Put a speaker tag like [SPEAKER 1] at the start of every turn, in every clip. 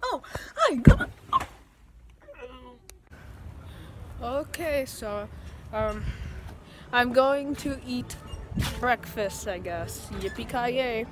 [SPEAKER 1] no! I got. Okay, so I'm going to eat breakfast, I guess. Yippee-ki-yay.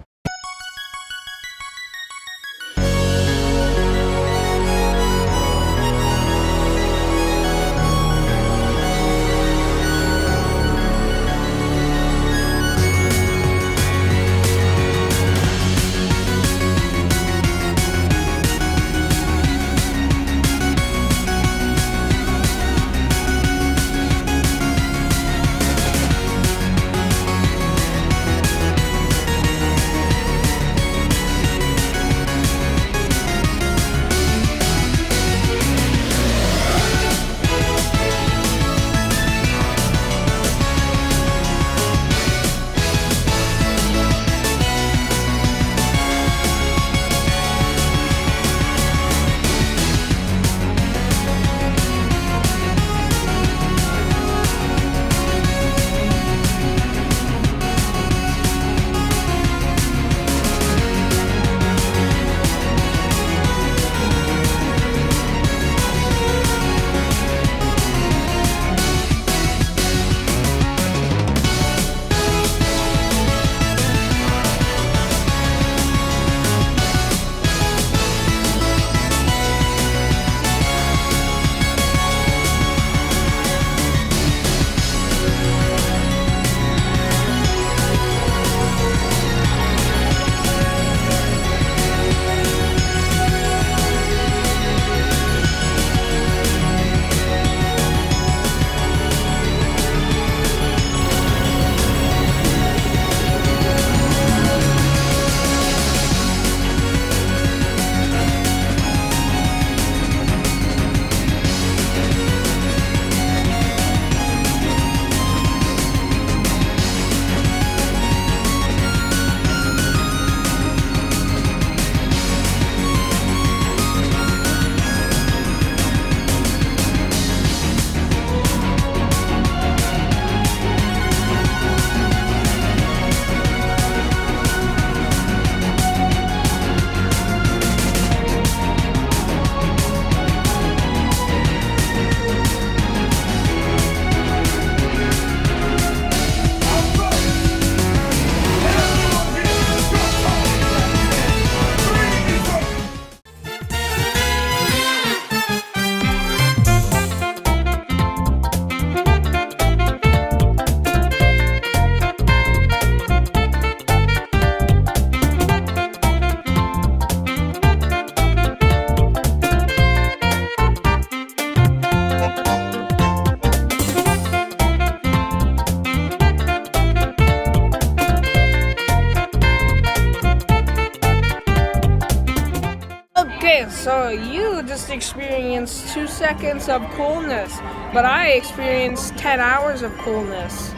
[SPEAKER 1] Okay, so you just experienced 2 seconds of coolness, but I experienced 10 hours of coolness.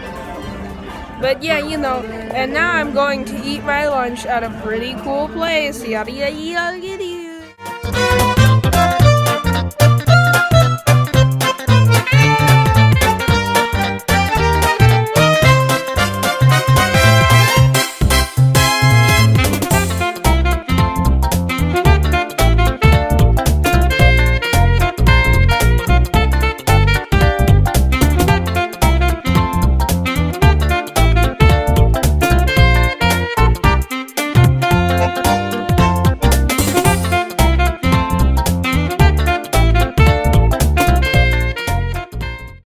[SPEAKER 1] But yeah, you know, and now I'm going to eat my lunch at a pretty cool place. Yada yada yada yada.